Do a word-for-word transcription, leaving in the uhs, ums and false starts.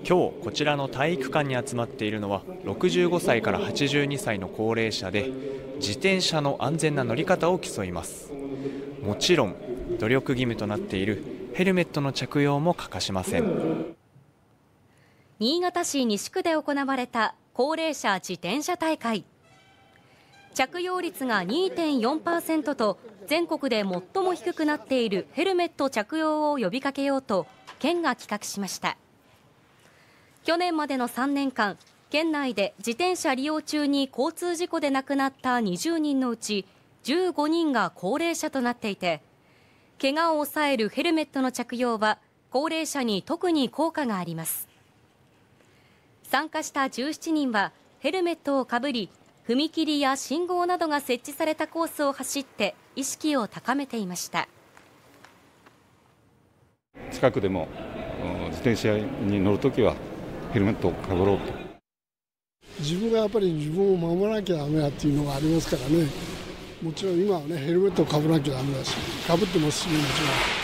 今日こちらの体育館に集まっているのはろくじゅうごさいからはちじゅうにさいの高齢者で、自転車の安全な乗り方を競います。もちろん努力義務となっているヘルメットの着用も欠かしません。 新潟市西区で行われた高齢者自転車大会。着用率が にてんよんパーセント と全国で最も低くなっているヘルメット着用を呼びかけようと県が企画しました。去年までのさんねんかん、県内で自転車利用中に交通事故で亡くなったにじゅうにんのうちじゅうごにんが高齢者となっていて、怪我を抑えるヘルメットの着用は高齢者に特に効果があります。参加したじゅうななにんはヘルメットをかぶり、踏切や信号などが設置されたコースを走って意識を高めていました。 近くでも自転車に乗るときはヘルメットをかぶろうと。 自分がやっぱり自分を守らなきゃダメだっていうのがありますからね。もちろん今はねヘルメットをかぶらなきゃダメだし、かぶってますしね、もちろん。